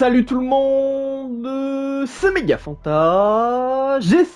Salut tout le monde, c'est Megafanta,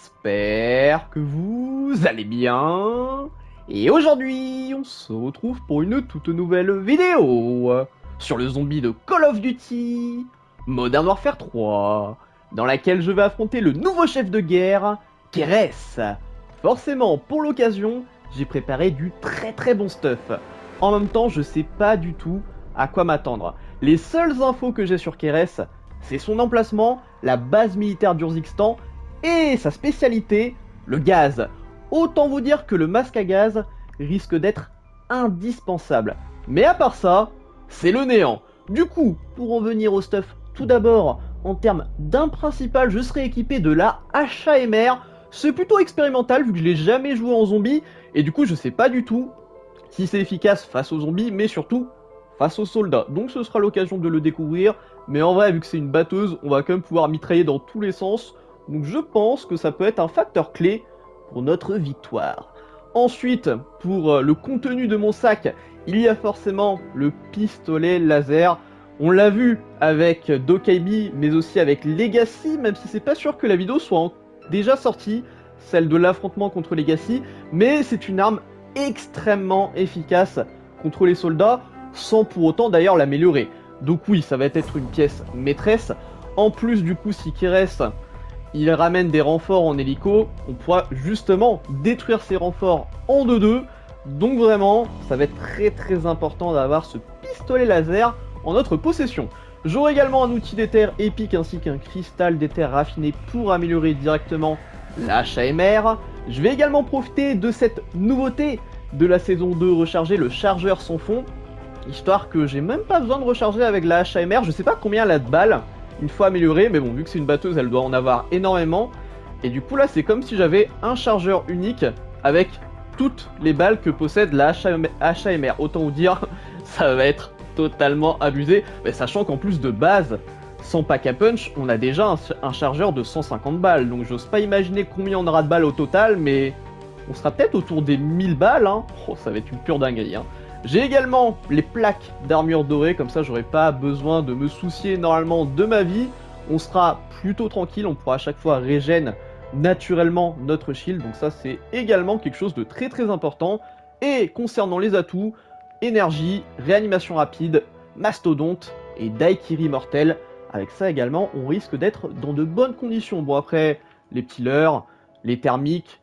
j'espère que vous allez bien. Et aujourd'hui, on se retrouve pour une toute nouvelle vidéo sur le zombie de Call of Duty Modern Warfare 3, dans laquelle je vais affronter le nouveau chef de guerre, Keres. Forcément, pour l'occasion, j'ai préparé du très bon stuff. En même temps, je sais pas du tout à quoi m'attendre. Les seules infos que j'ai sur Keres, c'est son emplacement, la base militaire d'Urzikstan et sa spécialité, le gaz. Autant vous dire que le masque à gaz risque d'être indispensable. Mais à part ça, c'est le néant. Du coup, pour en venir au stuff, tout d'abord, en termes d'arme principale, je serai équipé de la HAMR. C'est plutôt expérimental vu que je l'ai jamais joué en zombie et du coup je sais pas du tout si c'est efficace face aux zombies, mais surtout face aux soldats. Donc ce sera l'occasion de le découvrir. Mais en vrai, vu que c'est une batteuse, on va quand même pouvoir mitrailler dans tous les sens. Donc je pense que ça peut être un facteur clé pour notre victoire. Ensuite, pour le contenu de mon sac, il y a forcément le pistolet laser. On l'a vu avec Dokaibi, mais aussi avec Legacy, même si c'est pas sûr que la vidéo soit déjà sortie, celle de l'affrontement contre Legacy. Mais c'est une arme extrêmement efficace contre les soldats, sans pour autant d'ailleurs l'améliorer. Donc oui, ça va être une pièce maîtresse. En plus du coup, si Keres il ramène des renforts en hélico, on pourra justement détruire ces renforts en 2-2. Donc vraiment, ça va être très important d'avoir ce pistolet laser en notre possession. J'aurai également un outil d'éther épique ainsi qu'un cristal d'éther raffiné pour améliorer directement la HAMR. Je vais également profiter de cette nouveauté de la saison 2, recharger le chargeur sans fond, histoire que j'ai même pas besoin de recharger avec la HAMR. Je sais pas combien elle a de balles une fois améliorée, mais bon, vu que c'est une batteuse, elle doit en avoir énormément. Et du coup là, c'est comme si j'avais un chargeur unique avec toutes les balles que possède la HAMR. Autant vous dire, ça va être totalement abusé, mais sachant qu'en plus de base, sans pack à punch, on a déjà un chargeur de 150 balles. Donc j'ose pas imaginer combien on aura de balles au total, mais on sera peut-être autour des 1000 balles. Hein. Oh, ça va être une pure dinguerie. Hein. J'ai également les plaques d'armure dorée, comme ça j'aurai pas besoin de me soucier normalement de ma vie. On sera plutôt tranquille, on pourra à chaque fois régène naturellement notre shield. Donc ça c'est également quelque chose de très important. Et concernant les atouts, énergie, réanimation rapide, mastodonte et Daikiri mortel. Avec ça également, on risque d'être dans de bonnes conditions. Bon après, les petits leurres, les termites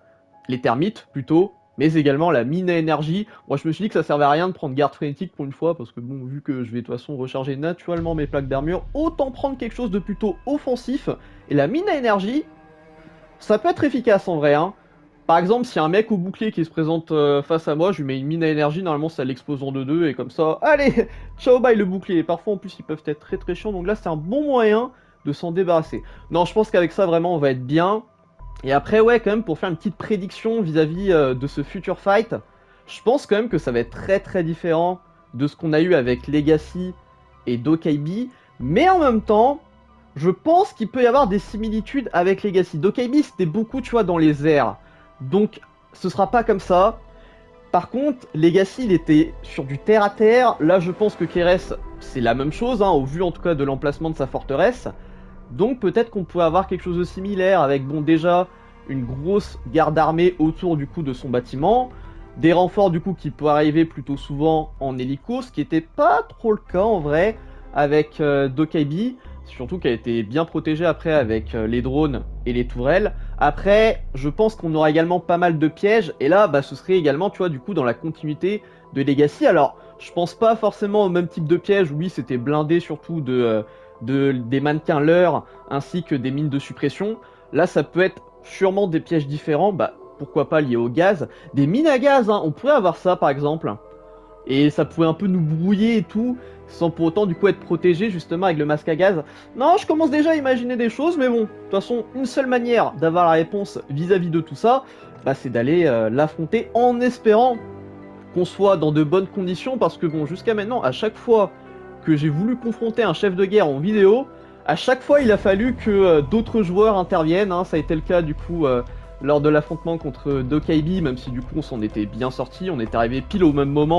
plutôt, mais également la mine à énergie. Moi je me suis dit que ça servait à rien de prendre garde frénétique pour une fois, parce que bon, vu que je vais de toute façon recharger naturellement mes plaques d'armure, autant prendre quelque chose de plutôt offensif. Et la mine à énergie, ça peut être efficace en vrai, hein. Par exemple, s'il y a un mec au bouclier qui se présente face à moi, je lui mets une mine à énergie, normalement ça l'explose en 2-2, et comme ça, allez, ciao bye le bouclier. Parfois en plus ils peuvent être très chiants, donc là c'est un bon moyen de s'en débarrasser. Non, je pense qu'avec ça vraiment on va être bien. Et après ouais, quand même pour faire une petite prédiction vis-à-vis de ce future fight, je pense quand même que ça va être très différent de ce qu'on a eu avec Legacy et Dokaibi, mais en même temps, je pense qu'il peut y avoir des similitudes avec Legacy. Dokaibi c'était beaucoup, tu vois, dans les airs. Donc, ce sera pas comme ça. Par contre, Legacy, il était sur du terre à terre. Là, je pense que Keres, c'est la même chose, hein, au vu en tout cas de l'emplacement de sa forteresse. Donc, peut-être qu'on pourrait avoir quelque chose de similaire avec, bon, déjà, une grosse garde armée autour du coup de son bâtiment. Des renforts, du coup, qui pourraient arriver plutôt souvent en hélico, ce qui était pas trop le cas en vrai avec Dokaibi. Surtout qu'elle a été bien protégée après avec les drones et les tourelles. Après, je pense qu'on aura également pas mal de pièges. Et là, bah, ce serait également, tu vois, du coup, dans la continuité de Legacy. Alors, je pense pas forcément au même type de piège. Oui, c'était blindé surtout des mannequins leurres ainsi que des mines de suppression. Là, ça peut être sûrement des pièges différents. Bah, pourquoi pas liés au gaz. Des mines à gaz, hein. On pourrait avoir ça, par exemple. Et ça pouvait un peu nous brouiller et tout, sans pour autant du coup être protégé justement avec le masque à gaz. Non, je commence déjà à imaginer des choses, mais bon, de toute façon, une seule manière d'avoir la réponse vis-à-vis de tout ça, bah, c'est d'aller l'affronter en espérant qu'on soit dans de bonnes conditions, parce que bon, jusqu'à maintenant, à chaque fois que j'ai voulu confronter un chef de guerre en vidéo, à chaque fois il a fallu que d'autres joueurs interviennent, hein. Ça a été le cas du coup lors de l'affrontement contre Dokaibi, même si du coup on s'en était bien sorti, on est arrivé pile au même moment.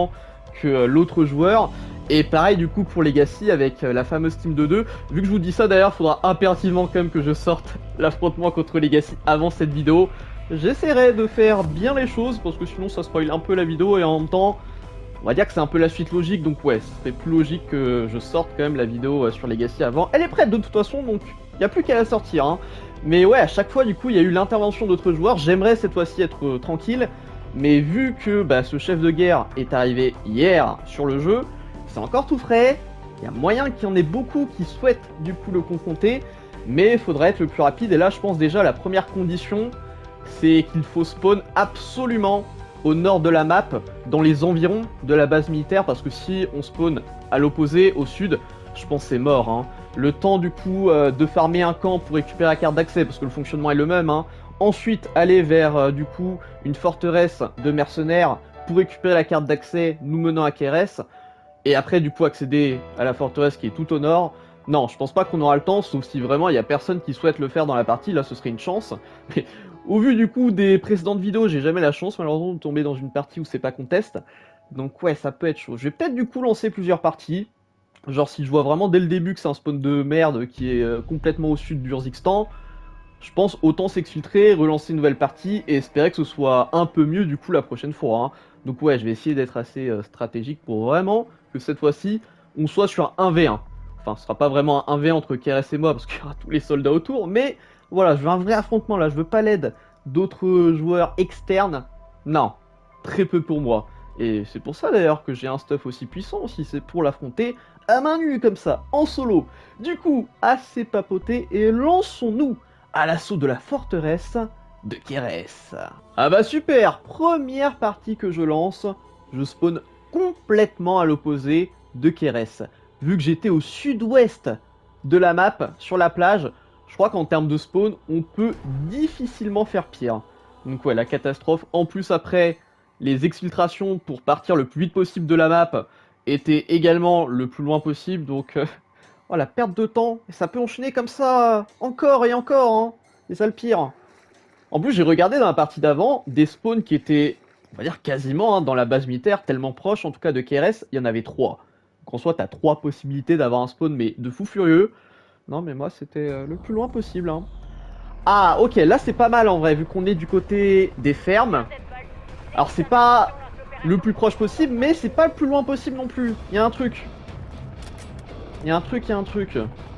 que l'autre joueur. Et pareil du coup pour Legacy avec la fameuse team de 2. Vu que je vous dis ça d'ailleurs, faudra impérativement quand même que je sorte l'affrontement contre Legacy avant cette vidéo. J'essaierai de faire bien les choses parce que sinon ça spoil un peu la vidéo et en même temps on va dire que c'est un peu la suite logique, donc ouais, c'est plus logique que je sorte quand même la vidéo sur Legacy avant. Elle est prête de toute façon, donc il n'y a plus qu'à la sortir. Hein. Mais ouais, à chaque fois, du coup, il y a eu l'intervention d'autres joueurs. J'aimerais cette fois-ci être tranquille, mais vu que ce chef de guerre est arrivé hier sur le jeu, c'est encore tout frais. Il y a moyen qu'il y en ait beaucoup qui souhaitent du coup le confronter, mais il faudrait être le plus rapide. Et là, je pense déjà la première condition, c'est qu'il faut spawn absolument au nord de la map, dans les environs de la base militaire, parce que si on spawn à l'opposé, au sud, je pense c'est mort. Hein. Le temps du coup de farmer un camp pour récupérer la carte d'accès, parce que le fonctionnement est le même. Hein. Ensuite, aller vers du coup une forteresse de mercenaires pour récupérer la carte d'accès nous menant à Kérès. Et après du coup accéder à la forteresse qui est tout au nord. Non, je pense pas qu'on aura le temps, sauf si vraiment il y a personne qui souhaite le faire dans la partie, là ce serait une chance. Mais au vu du coup des précédentes vidéos, j'ai jamais la chance malheureusement de tomber dans une partie où c'est pas contest. Donc ouais, ça peut être chaud. Je vais peut-être du coup lancer plusieurs parties. Genre si je vois vraiment dès le début que c'est un spawn de merde qui est complètement au sud d'Urzikstan, je pense autant s'exfiltrer, relancer une nouvelle partie et espérer que ce soit un peu mieux du coup la prochaine fois. Hein. Donc ouais, je vais essayer d'être assez stratégique pour vraiment que cette fois-ci on soit sur un 1v1. Enfin, ce sera pas vraiment un 1v1 entre KRS et moi parce qu'il y aura tous les soldats autour, mais voilà, je veux un vrai affrontement là, je veux pas l'aide d'autres joueurs externes. Non, très peu pour moi. Et c'est pour ça d'ailleurs que j'ai un stuff aussi puissant, si c'est pour l'affronter à main nue comme ça, en solo. Du coup, assez papoté et lançons-nous à l'assaut de la forteresse de Kérès. Ah bah super, première partie que je lance, je spawn complètement à l'opposé de Kérès. Vu que j'étais au sud-ouest de la map, sur la plage, je crois qu'en termes de spawn, on peut difficilement faire pire. Donc ouais, la catastrophe. En plus après, les exfiltrations pour partir le plus vite possible de la map étaient également le plus loin possible. Donc oh, la perte de temps, et ça peut enchaîner comme ça encore et encore. Hein. C'est ça le pire. En plus, j'ai regardé dans la partie d'avant des spawns qui étaient, on va dire quasiment dans la base militaire, tellement proche en tout cas de KRS, il y en avait 3. Donc en soi, t'as 3 possibilités d'avoir un spawn, mais de fou furieux. Non, mais moi, c'était le plus loin possible. Hein. Ah, ok, là, c'est pas mal, en vrai, vu qu'on est du côté des fermes. Alors, c'est pas le plus proche possible, mais c'est pas le plus loin possible non plus. Il y a un truc. Il y a un truc, il y a un truc.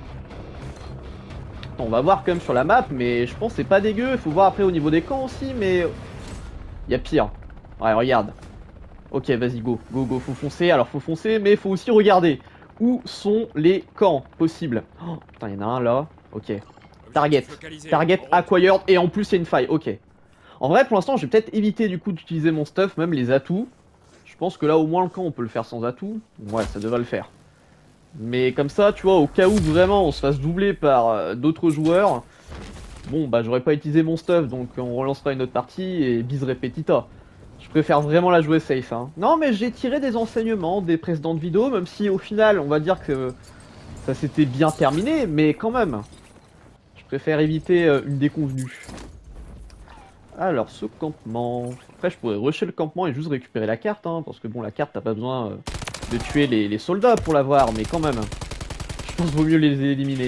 On va voir quand même sur la map, mais je pense que c'est pas dégueu. Il faut voir après au niveau des camps aussi, mais... il y a pire. Ouais, regarde. Ok, vas-y, go, go, go, faut foncer. Alors, faut foncer, mais faut aussi regarder. Où sont les camps possibles? Oh, putain, il y en a un là. Ok. Target. Target acquired. Et en plus, il y a une faille. Ok. En vrai, pour l'instant, je vais peut-être éviter du coup d'utiliser mon stuff, même les atouts. Je pense que là, au moins, le camp, on peut le faire sans atouts. Ouais, ça devrait le faire. Mais comme ça, tu vois, au cas où vraiment on se fasse doubler par d'autres joueurs, bon, bah, j'aurais pas utilisé mon stuff, donc on relancera une autre partie et bis repetita. Je préfère vraiment la jouer safe. Hein. Non, mais j'ai tiré des enseignements des précédentes vidéos, même si au final, on va dire que ça s'était bien terminé, mais quand même. Je préfère éviter une déconvenue. Alors, ce campement... Après, je pourrais rusher le campement et juste récupérer la carte, hein, parce que bon, la carte, t'as pas besoin de tuer les soldats pour l'avoir, mais quand même. Je pense qu'il vaut mieux les éliminer.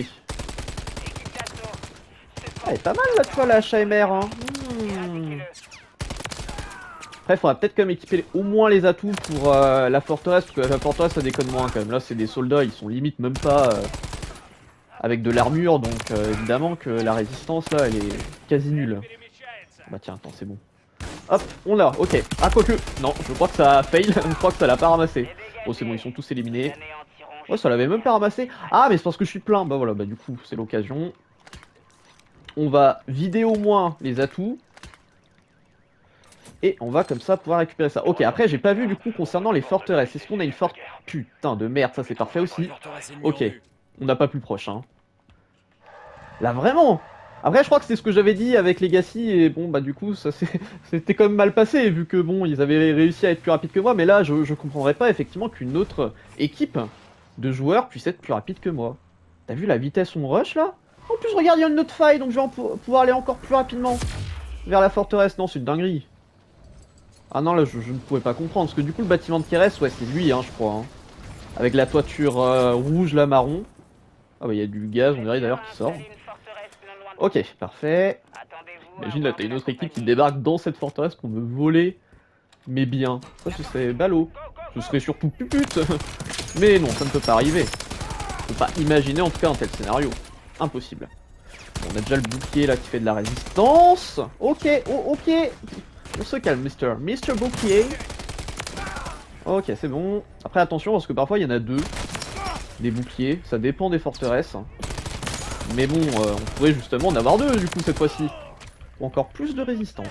Ah, elle est pas mal là, tu vois, la HMR. Hein. Après, il faudra peut-être quand même équiper au moins les atouts pour la forteresse, parce que la forteresse ça déconne moins quand même. Là, c'est des soldats, ils sont limite même pas avec de l'armure, donc évidemment que la résistance là, elle est quasi nulle. Bah tiens, attends, c'est bon. Hop, on l'a, ok. Ah, quoique, non, je crois que ça a fail, je crois que ça l'a pas ramassé. Oh, c'est bon, ils sont tous éliminés. Oh, ça l'avait même pas ramassé. Ah, mais c'est parce que je suis plein. Bah voilà, bah du coup, c'est l'occasion. On va vider au moins les atouts. Et on va comme ça pouvoir récupérer ça. Ok, après, j'ai pas vu du coup concernant les forteresses. Est-ce qu'on a une forte... Putain de merde, ça c'est parfait aussi. Ok, on n'a pas plus proche, hein. Là, vraiment. Après, je crois que c'est ce que j'avais dit avec Legacy, et bon, bah du coup, ça c'était quand même mal passé, vu que bon, ils avaient réussi à être plus rapides que moi, mais là, je comprendrais pas effectivement qu'une autre équipe de joueurs puisse être plus rapide que moi. T'as vu la vitesse où on rush, là? En plus, regarde, il y a une autre faille, donc je vais pouvoir aller encore plus rapidement vers la forteresse. Non, c'est une dinguerie. Ah non, là, je ne pouvais pas comprendre. Parce que du coup, le bâtiment de Keres, ouais, c'est lui, hein, je crois. Hein. Avec la toiture rouge, là, marron. Ah bah, il y a du gaz, on dirait d'ailleurs, qui sort. Ok, parfait. Imagine, là, t'as une autre équipe qui débarque dans cette forteresse pour me voler mes biens. Ça, ce serait ballot. Ce serait surtout pupute. Mais non, ça ne peut pas arriver. Je peux pas imaginer, en tout cas, un tel scénario. Impossible. Bon, on a déjà le bouclier, là, qui fait de la résistance. Ok, oh, ok. On se calme, Mister Bouclier. Ok, c'est bon. Après, attention, parce que parfois, il y en a deux. Des boucliers. Ça dépend des forteresses. Mais bon, on pourrait justement en avoir deux, du coup, cette fois-ci. Ou encore plus de résistance.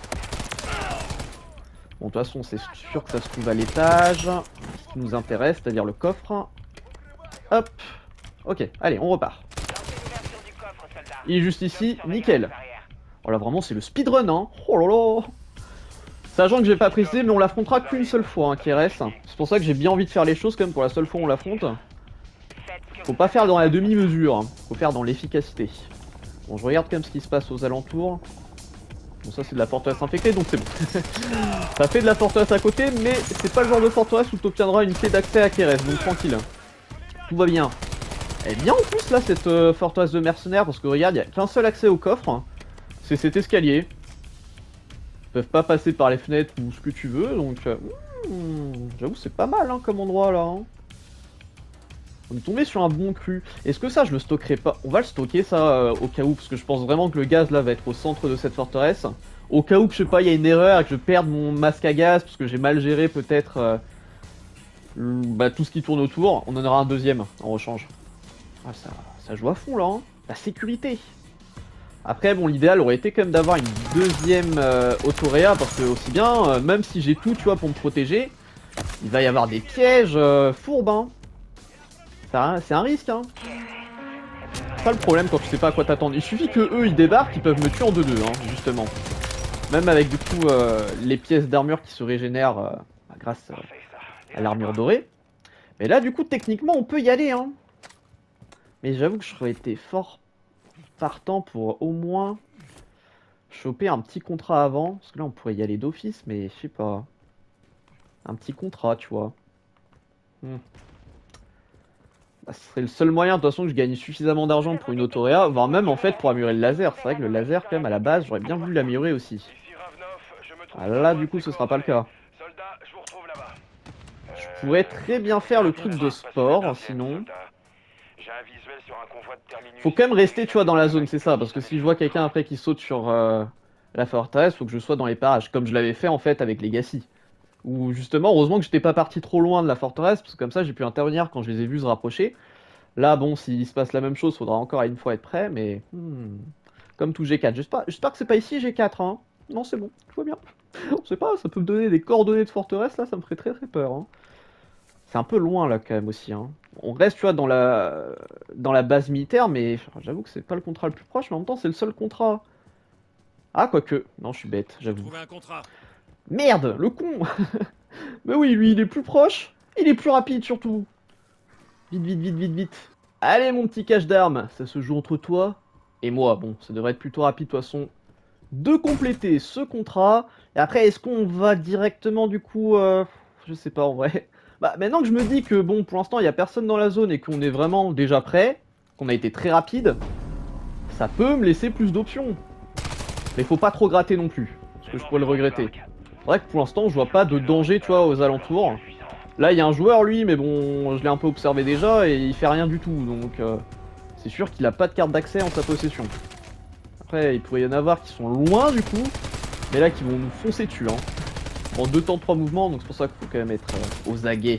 Bon, de toute façon, c'est sûr que ça se trouve à l'étage. Ce qui nous intéresse, c'est-à-dire le coffre. Hop. Ok, allez, on repart. Il est juste ici, nickel. Oh là, vraiment, c'est le speedrun, hein. Oh là là. Sachant que j'ai pas précisé, mais on l'affrontera qu'une seule fois, hein, Keres. C'est pour ça que j'ai bien envie de faire les choses, quand même, pour la seule fois où on l'affronte. Faut pas faire dans la demi-mesure, hein. Faut faire dans l'efficacité. Bon, je regarde quand même ce qui se passe aux alentours. Bon, ça c'est de la forteresse infectée, donc c'est bon. Ça fait de la forteresse à côté, mais c'est pas le genre de forteresse où tu obtiendras une clé d'accès à Keres, donc tranquille. Tout va bien. Elle est bien en plus là, cette forteresse de mercenaires, parce que regarde, il n'y a qu'un seul accès au coffre. C'est cet escalier. Ils peuvent pas passer par les fenêtres ou ce que tu veux, donc... j'avoue, c'est pas mal hein, comme endroit là. Hein. On est tombé sur un bon cru. Est-ce que ça, je le stockerai pas? On va le stocker ça au cas où, parce que je pense vraiment que le gaz là va être au centre de cette forteresse. Au cas où que je sais pas, il y a une erreur et que je perde mon masque à gaz, parce que j'ai mal géré peut-être tout ce qui tourne autour, on en aura un deuxième en rechange. Ah, ça joue à fond là, hein. La sécurité. Après, bon, l'idéal aurait été quand même d'avoir une deuxième autoréa, parce que aussi bien, même si j'ai tout, tu vois, pour me protéger, il va y avoir des pièges fourbes, hein. C'est un risque, hein. C'est pas le problème quand tu sais pas à quoi t'attendre. Il suffit que eux ils débarquent, ils peuvent me tuer en 2-2, hein, justement. Même avec du coup les pièces d'armure qui se régénèrent grâce à l'armure dorée. Mais là, du coup, techniquement, on peut y aller, hein. Mais j'avoue que je serais été fort partant pour au moins choper un petit contrat avant. Parce que là, on pourrait y aller d'office, mais je sais pas. Un petit contrat, tu vois. Bah, ce serait le seul moyen, de toute façon, que je gagne suffisamment d'argent pour une autoréa, voire même en fait pour améliorer le laser. C'est vrai que le laser, quand même, à la base, j'aurais bien voulu l'améliorer aussi. Ah, là, du coup, ce sera pas le cas. Je pourrais très bien faire le truc de sport, sinon. Faut quand même rester, tu vois, dans la zone, c'est ça. Parce que si je vois quelqu'un après qui saute sur la forteresse, faut que je sois dans les parages. Comme je l'avais fait, en fait, avec Legacy. Où, justement, heureusement que j'étais pas parti trop loin de la forteresse, parce que comme ça, j'ai pu intervenir quand je les ai vus se rapprocher. Là, bon, s'il se passe la même chose, faudra encore une fois être prêt, mais... Comme tout G4. J'espère que c'est pas ici G4, hein. Non, c'est bon, tout va bien. On sait pas, ça peut me donner des coordonnées de forteresse, là, ça me ferait très très peur, hein. C'est un peu loin, là, quand même, aussi, hein. On reste, tu vois, dans la base militaire, mais j'avoue que c'est pas le contrat le plus proche, mais en même temps, c'est le seul contrat. Ah, quoique. Non, je suis bête, j'avoue. Merde, le con. Mais oui, lui, il est plus proche. Il est plus rapide, surtout. Vite, vite, vite, vite, vite. Allez, mon petit cache d'armes, ça se joue entre toi et moi. Bon, ça devrait être plutôt rapide, de toute façon, de compléter ce contrat. Et après, est-ce qu'on va directement, du coup... je sais pas, en vrai. Bah, maintenant que je me dis que, bon, pour l'instant, il n'y a personne dans la zone et qu'on est vraiment déjà prêt, qu'on a été très rapide, ça peut me laisser plus d'options. Mais faut pas trop gratter non plus, parce que je pourrais le regretter. C'est vrai que pour l'instant, je vois pas de danger, tu vois, aux alentours. Là, il y a un joueur, lui, mais bon, je l'ai un peu observé déjà, et il fait rien du tout, donc c'est sûr qu'il a pas de carte d'accès en sa possession. Après, il pourrait y en avoir qui sont loin, du coup, mais là, qui vont nous foncer dessus, hein. En 2 temps 3 mouvements, donc c'est pour ça qu'il faut quand même être aux aguets.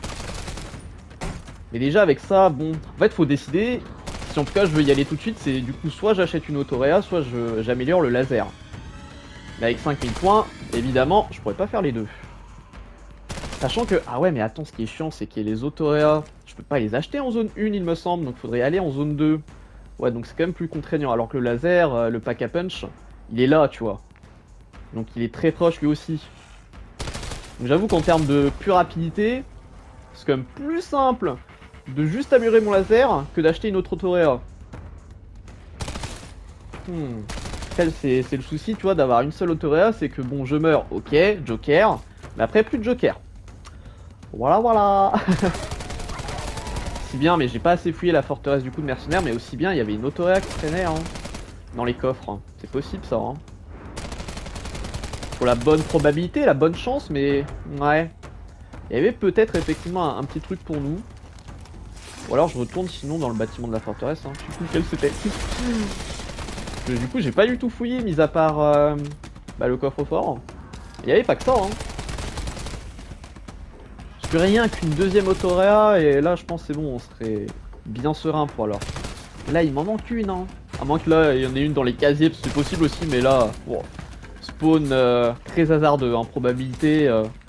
Mais déjà, avec ça, bon, en fait, faut décider, si en tout cas je veux y aller tout de suite, c'est du coup, soit j'achète une autoréa, soit j'améliore le laser. Mais avec 5000 points, évidemment, je pourrais pas faire les deux. Sachant que, ah ouais mais attends, ce qui est chiant c'est qu'il y a les autoréas, je peux pas les acheter en zone 1 il me semble, donc faudrait aller en zone 2. Ouais donc c'est quand même plus contraignant, alors que le laser, le pack à punch, il est là tu vois. Donc il est très proche lui aussi. Donc j'avoue qu'en termes de pure rapidité, c'est quand même plus simple de juste améliorer mon laser que d'acheter une autre autoréa. Après, c'est le souci, tu vois, d'avoir une seule autoréa, c'est que bon, je meurs, ok, Joker, mais après, plus de Joker. Voilà, voilà. Si bien, mais j'ai pas assez fouillé la forteresse du coup de mercenaires, mais aussi bien, il y avait une autoréa qui traînait, hein, dans les coffres. Hein. C'est possible, ça, hein. Faut la bonne probabilité, la bonne chance, mais ouais. Il y avait peut-être effectivement un petit truc pour nous. Ou alors je retourne sinon dans le bâtiment de la forteresse, hein. Je sais plus lequel c'était. Du coup, j'ai pas du tout fouillé, mis à part bah, le coffre-fort. Il y avait pas que ça, hein. Parce que rien qu'une deuxième autoréa, et là, je pense c'est bon, on serait bien serein pour alors. Là, il m'en manque une, hein. À moins que là, il y en ait une dans les casiers, c'est possible aussi, mais là, bon, spawn très hasardeux, hein, probabilité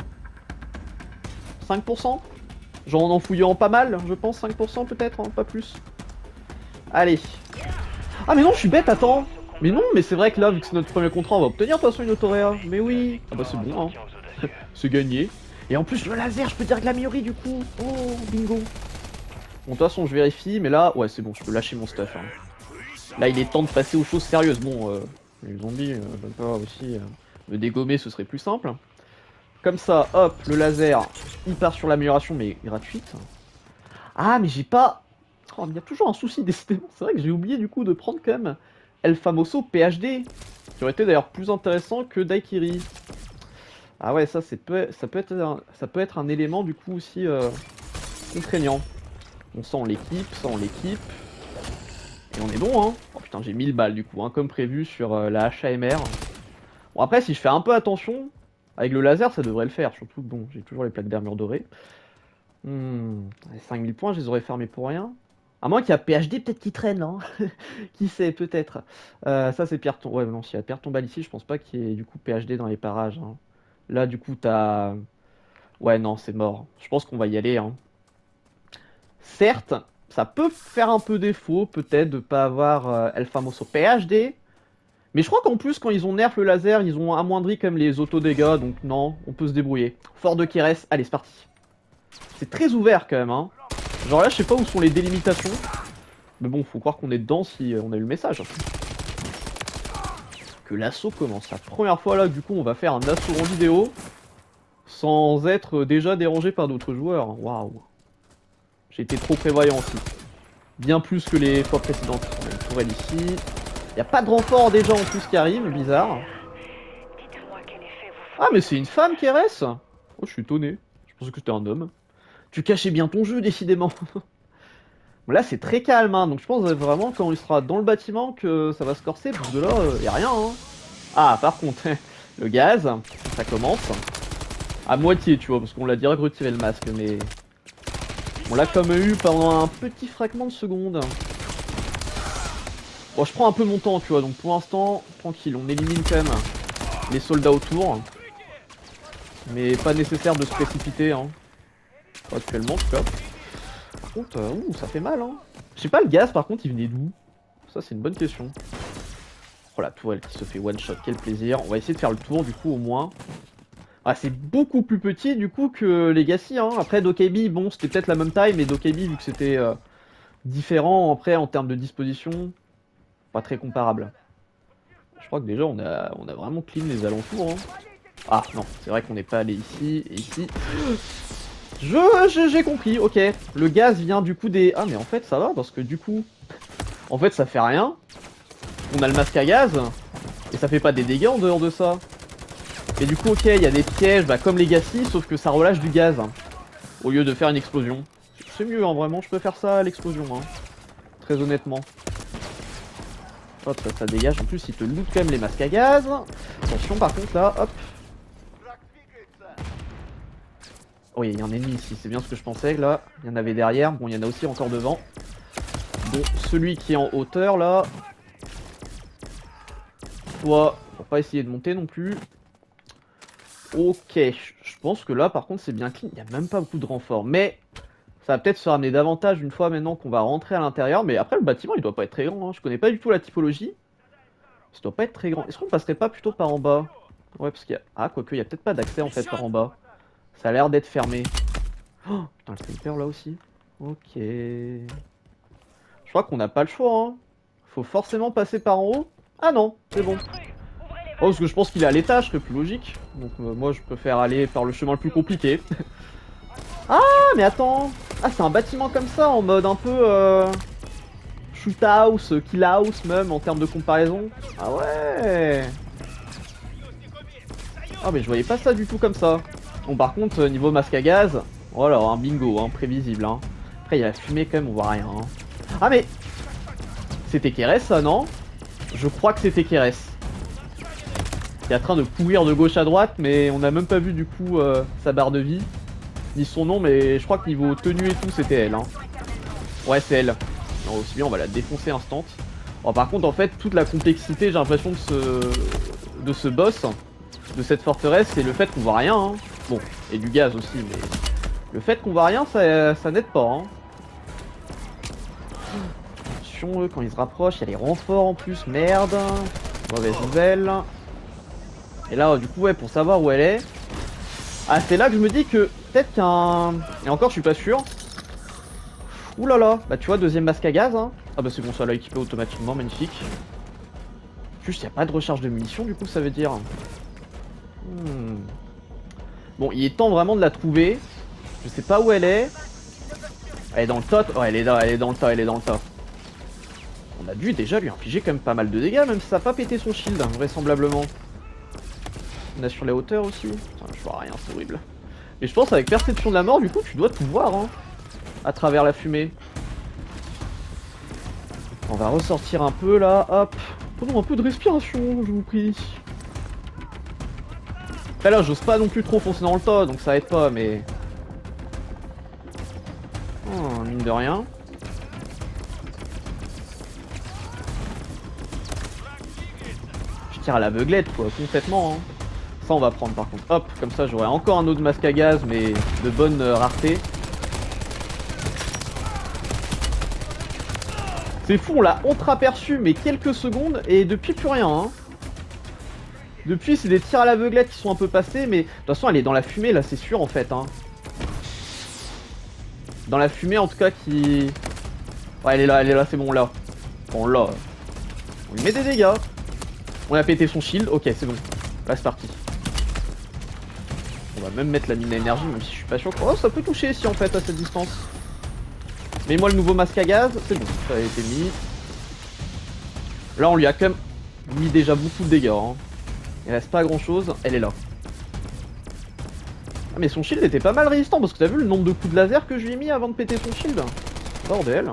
5%. Genre en fouillant pas mal, je pense, 5% peut-être, hein, pas plus. Allez. Ah mais non, je suis bête, attends. Mais non, mais c'est vrai que là, vu que c'est notre premier contrat, on va obtenir de toute façon une autoréa. Mais oui. Ah bah c'est bon, hein. C'est gagné. Et en plus, le laser, je peux dire l'améliorer du coup. Oh, bingo. Bon, de toute façon, je vérifie, mais là, ouais, c'est bon, je peux lâcher mon stuff. Hein. Là, il est temps de passer aux choses sérieuses. Bon, les zombies, pas aussi me dégommer, ce serait plus simple. Comme ça, hop, le laser, il part sur l'amélioration, mais gratuite. Ah, mais j'ai pas... Oh, il y a toujours un souci, décidément. C'est vrai que j'ai oublié, du coup, de prendre quand même El Famoso PhD, qui aurait été d'ailleurs plus intéressant que Daikiri. Ah ouais, ça peut être un élément, du coup, aussi contraignant. Bon, ça, on l'équipe, ça, on l'équipe. Et on est bon, hein. Oh putain, j'ai 1000 balles, du coup, hein, comme prévu sur la HAMR. Bon, après, si je fais un peu attention... Avec le laser, ça devrait le faire, surtout que bon, j'ai toujours les plaques d'armure dorées. Les 5000 points, je les aurais fermés pour rien. À moins qu'il y a PhD peut-être qui traîne là. Hein. Qui sait, peut-être. Ça c'est pierre tombale. Ouais, non, s'il y a pierre tombale ici, je pense pas qu'il y ait du coup PhD dans les parages. Hein. Là, du coup, t'as... Ouais, non, c'est mort. Je pense qu'on va y aller. Hein. Certes, ça peut faire un peu défaut, peut-être, de pas avoir El Famoso PhD. Mais je crois qu'en plus, quand ils ont nerf le laser, ils ont amoindri comme les auto-dégâts, donc non, on peut se débrouiller. Fort de Kérès, allez, c'est parti. C'est très ouvert quand même, hein. Genre là, je sais pas où sont les délimitations. Mais bon, faut croire qu'on est dedans si on a eu le message. Que l'assaut commence. La première fois là, du coup, on va faire un assaut en vidéo. Sans être déjà dérangé par d'autres joueurs. Waouh. J'ai été trop prévoyant aussi. Bien plus que les fois précédentes. On a une tourelle ici. Y a pas de renfort déjà en plus qui arrive, bizarre. Ah mais c'est une femme qui reste. Oh je suis étonné, je pensais que c'était un homme. Tu cachais bien ton jeu décidément. Bon, là c'est très calme hein, donc je pense vraiment quand il sera dans le bâtiment que ça va se corser parce que là y a rien hein. Ah par contre le gaz, ça commence. À moitié tu vois parce qu'on l'a direct retiré le masque mais... On l'a comme eu pendant un petit fragment de seconde. Bon, je prends un peu mon temps, tu vois, donc pour l'instant, tranquille, on élimine quand même les soldats autour. Mais pas nécessaire de se précipiter, hein. Pas actuellement, en tout cas. Par contre, ouh, ça fait mal, hein. Je sais pas, le gaz, par contre, il venait d'où? Ça, c'est une bonne question. Oh, la tourelle qui se fait one-shot, quel plaisir. On va essayer de faire le tour, du coup, au moins. Ah, c'est beaucoup plus petit, du coup, que Legacy, hein. Après, Dokkaebi, bon, c'était peut-être la même taille, mais Dokkaebi, vu que c'était différent, après, en termes de disposition... Pas très comparable. Je crois que déjà on a vraiment clean les alentours. Hein. Ah non, c'est vrai qu'on n'est pas allé ici et ici. J'ai compris, ok. Le gaz vient du coup des... Ah mais en fait ça va parce que du coup... En fait ça fait rien. On a le masque à gaz. Et ça fait pas des dégâts en dehors de ça. Et du coup ok, il y a des pièges bah, comme Legacy, sauf que ça relâche du gaz. Hein, au lieu de faire une explosion. C'est mieux hein, vraiment, je préfère ça à l'explosion. Hein, très honnêtement. Hop, ça dégage. En plus, il te loot quand même les masques à gaz. Attention, par contre, là, hop. Oh, il y a un ennemi ici. C'est bien ce que je pensais. Là, il y en avait derrière. Bon, il y en a aussi encore devant. Bon, celui qui est en hauteur, là. Toi, pour pas essayer de monter non plus. Ok, je pense que là, par contre, c'est bien clean. Il n'y a même pas beaucoup de renforts. Mais ça va peut-être se ramener davantage une fois maintenant qu'on va rentrer à l'intérieur. Mais après, le bâtiment, il doit pas être très grand. Hein. Je connais pas du tout la typologie. Ça doit pas être très grand. Est-ce qu'on passerait pas plutôt par en bas? Ouais, parce qu'il y a... Ah, quoique, il y a peut-être pas d'accès en fait par en bas. Ça a l'air d'être fermé. Oh, putain, le sniper là aussi. Ok. Je crois qu'on n'a pas le choix. Hein. Faut forcément passer par en haut. Ah non, c'est bon. Oh, parce que je pense qu'il est à l'étage, ce serait plus logique. Donc moi je préfère aller par le chemin le plus compliqué. Ah mais attends. Ah c'est un bâtiment comme ça en mode un peu shoot house, kill house même en termes de comparaison. Ah ouais. Ah mais je voyais pas ça du tout comme ça. Bon par contre niveau masque à gaz, voilà un bingo, hein, prévisible. Hein. Après il y a la fumée quand même, on voit rien. Hein. Ah mais c'était Keres ça non? Je crois que c'était Keres. Qui est en train de courir de gauche à droite, mais on n'a même pas vu du coup sa barre de vie, ni son nom, mais je crois que niveau tenue et tout, c'était elle. Hein. Ouais, c'est elle. Non, aussi bien, on va la défoncer instant. Bon, par contre, en fait, toute la complexité, j'ai l'impression, de ce boss, de cette forteresse, c'est le fait qu'on voit rien. Hein. Bon, et du gaz aussi, mais le fait qu'on voit rien, ça n'aide pas. Hein. Attention, quand ils se rapprochent, il y a les renforts en plus, merde. Mauvaise nouvelle. Et là, du coup, ouais, pour savoir où elle est. Ah, c'est là que je me dis que peut-être qu'un. Et encore, je suis pas sûr. Ouh là là, bah tu vois, deuxième masque à gaz. Hein. Ah, bah c'est bon, ça l'a équipé automatiquement, magnifique. Juste, il n'y a pas de recharge de munitions, du coup, ça veut dire. Bon, il est temps vraiment de la trouver. Je sais pas où elle est. Elle est dans le top. Oh, elle est dans le tas, elle est dans le tas. On a dû déjà lui infliger quand même pas mal de dégâts, même si ça n'a pas pété son shield, vraisemblablement. On a sur les hauteurs aussi. Putain, je vois rien, c'est horrible. Mais je pense avec perception de la mort, du coup, tu dois tout voir, hein, à travers la fumée. On va ressortir un peu là, hop. Prenons un peu de respiration, je vous prie. Après là, j'ose pas non plus trop foncer dans le tas, donc ça aide pas, mais... Oh, mine de rien. Je tire à l'aveuglette, quoi, complètement, hein. Ça on va prendre par contre. Hop, comme ça j'aurai encore un autre masque à gaz, mais de bonne rareté. C'est fou, on l'a entreaperçu, mais quelques secondes, et depuis plus rien. Hein. Depuis c'est des tirs à l'aveuglette qui sont un peu passés, mais de toute façon elle est dans la fumée là, c'est sûr en fait. Hein. Dans la fumée en tout cas qui... Ouais, elle est là, c'est bon là. Bon là, on lui met des dégâts. On a pété son shield, ok c'est bon. Là c'est parti. On va même mettre la mine à énergie, même si je suis pas sûr. Oh, ça peut toucher ici en fait à cette distance. Mais moi le nouveau masque à gaz, c'est bon, ça a été mis. Là on lui a quand même mis déjà beaucoup de dégâts. Hein. Il reste pas grand chose, elle est là. Ah, mais son shield était pas mal résistant parce que t'as vu le nombre de coups de laser que je lui ai mis avant de péter son shield. Bordel.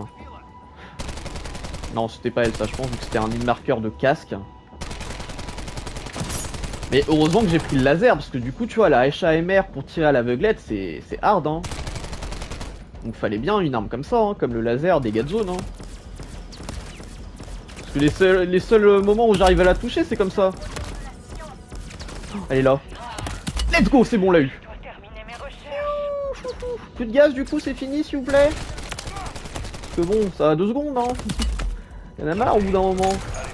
Non, c'était pas elle ça, je pense, vu que c'était un marqueur de casque. Mais heureusement que j'ai pris le laser, parce que du coup, tu vois, la HAMR pour tirer à l'aveuglette, c'est hard, hein. Donc fallait bien une arme comme ça, hein, comme le laser, dégâts de zone, hein. Parce que les seuls moments où j'arrive à la toucher, c'est comme ça. Oh, elle est là. Let's go, c'est bon, on l'a eu. Plus de gaz, du coup, c'est fini, s'il vous plaît. Parce que bon, ça a 2 secondes, hein. Il y en a marre au bout d'un moment.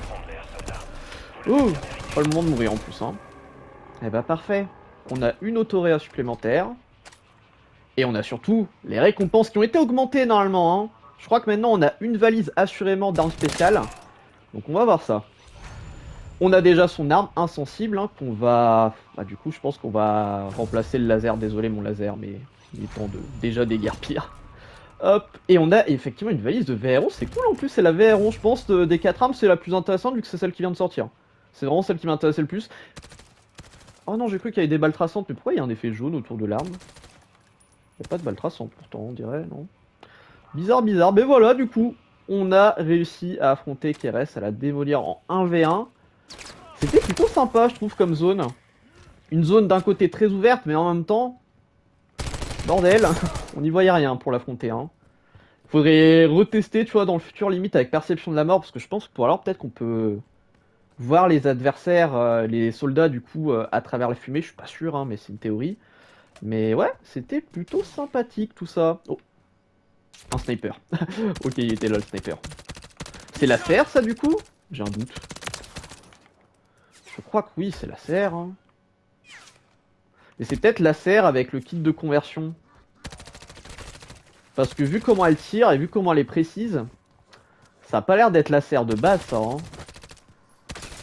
Oh, pas le moment de mourir en plus, hein. Eh bah parfait, on a une autoréa supplémentaire. Et on a surtout les récompenses qui ont été augmentées normalement. Hein. Je crois que maintenant on a une valise assurément d'armes spéciales. Donc on va voir ça. On a déjà son arme insensible hein, qu'on va... Bah, du coup je pense qu'on va remplacer le laser. Désolé mon laser mais il est temps de déjà déguerpir. Hop, et on a effectivement une valise de VR11. C'est cool en plus, c'est la VR11 je pense des 4 armes. C'est la plus intéressante vu que c'est celle qui vient de sortir. C'est vraiment celle qui m'intéressait le plus. Oh non, j'ai cru qu'il y avait des balles traçantes, mais pourquoi il y a un effet jaune autour de l'arme? Il n'y a pas de balles traçantes pourtant, on dirait, non? Bizarre, bizarre. Mais voilà, du coup, on a réussi à affronter Keres, à la démolir en 1v1. C'était plutôt sympa, je trouve, comme zone. Une zone d'un côté très ouverte, mais en même temps... Bordel, on n'y voyait rien pour l'affronter. Hein. Faudrait retester, tu vois, dans le futur, limite, avec perception de la mort, parce que je pense que pour alors, peut-être qu'on peut... voir les adversaires, les soldats du coup à travers la fumée, je suis pas sûr hein, mais c'est une théorie. Mais ouais, c'était plutôt sympathique tout ça. Oh, un sniper. Ok, il était là le sniper. C'est la serre ça du coup? J'ai un doute. Je crois que oui, c'est la serre. Hein. Et c'est peut-être la serre avec le kit de conversion. Parce que vu comment elle tire et vu comment elle est précise, ça a pas l'air d'être la serre de base ça. Hein.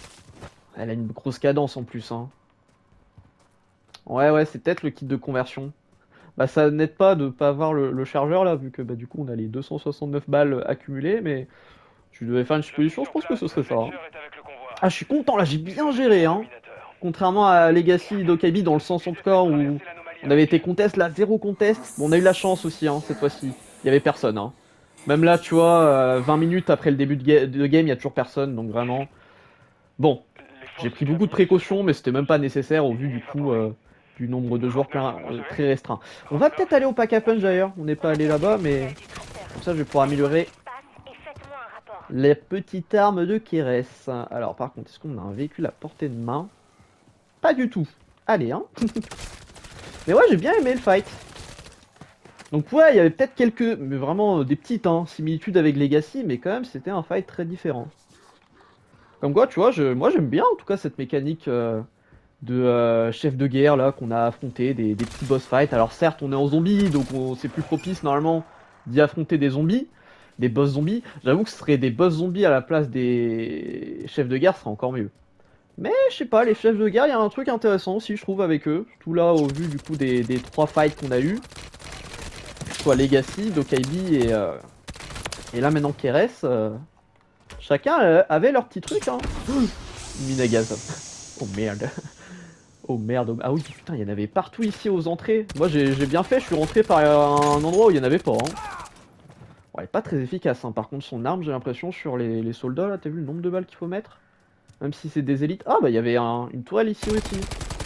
Elle a une grosse cadence en plus, hein. Ouais, c'est peut-être le kit de conversion. Bah ça n'aide pas de pas avoir le chargeur là, vu que bah du coup on a les 269 balles accumulées, mais tu devais faire une supposition, je pense que ce serait ça, hein. Ah, je suis content là, j'ai bien géré, hein. Contrairement à Legacy d'Okabi, dans le sens en tout cas où on avait été contest, là, zéro contest. Bon, on a eu la chance aussi, hein, cette fois-ci. Il y avait personne, hein. Même là, tu vois, 20 minutes après le début de game, il y a toujours personne, donc vraiment. Bon, j'ai pris beaucoup de précautions, mais c'était même pas nécessaire au vu du coup du nombre de joueurs très restreint. On va peut-être aller au pack à punch d'ailleurs, on n'est pas allé là-bas, mais comme ça je vais pouvoir améliorer la petite arme de Keres. Alors par contre, est-ce qu'on a un véhicule à portée de main? Pas du tout. Allez, hein. Mais ouais, j'ai bien aimé le fight. Donc ouais, il y avait peut-être quelques, mais vraiment des petites similitudes avec Legacy, mais quand même c'était un fight très différent. Comme quoi, tu vois, moi j'aime bien en tout cas cette mécanique de chef de guerre là qu'on a affronté, des petits boss fights. Alors certes, on est en zombie, donc c'est plus propice normalement d'y affronter des zombies, des boss zombies. J'avoue que ce serait des boss zombies à la place des chefs de guerre, ce serait encore mieux. Mais je sais pas, les chefs de guerre, il y a un truc intéressant aussi, je trouve, avec eux. Tout là, au vu du coup des 3 fights qu'on a eu, soit Legacy, Dokaibi et là maintenant Keres, chacun avait leur petit truc, hein. Mine à gaz. Oh merde. Oh merde. Ah oui, putain, il y en avait partout ici aux entrées. Moi j'ai bien fait, je suis rentré par un endroit où il y en avait pas, hein. Ouais, pas très efficace, hein. Par contre, son arme, j'ai l'impression, sur les soldats, là, t'as vu le nombre de balles qu'il faut mettre? Même si c'est des élites. Ah bah il y avait une tourelle ici aussi.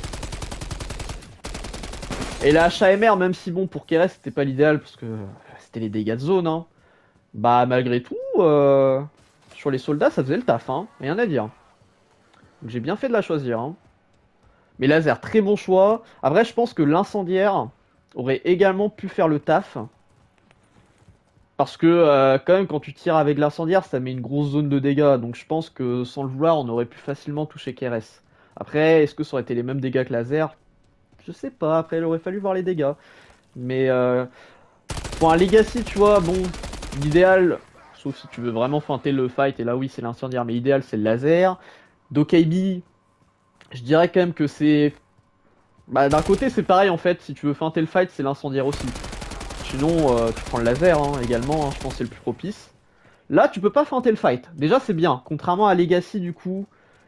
Et la HAMR, même si bon pour Keres c'était pas l'idéal parce que c'était les dégâts de zone, hein. Bah malgré tout, sur les soldats ça faisait le taf, hein. Rien à dire. Donc j'ai bien fait de la choisir, hein. Mais laser, très bon choix. Après je pense que l'incendiaire aurait également pu faire le taf. Parce que quand même quand tu tires avec l'incendiaire ça met une grosse zone de dégâts. Donc je pense que sans le vouloir on aurait pu facilement toucher Keres. Après est-ce que ça aurait été les mêmes dégâts que laser? Je sais pas, après il aurait fallu voir les dégâts. Mais pour un Legacy tu vois, bon, l'idéal, sauf si tu veux vraiment feinter le fight, et là oui c'est l'incendiaire, mais l'idéal c'est le laser. Dokaibi, je dirais quand même que c'est... Bah d'un côté c'est pareil en fait, si tu veux feinter le fight c'est l'incendiaire aussi. Sinon tu prends le laser également, hein, je pense que c'est le plus propice. Là tu peux pas feinter le fight, déjà c'est bien, contrairement à Legacy du coup,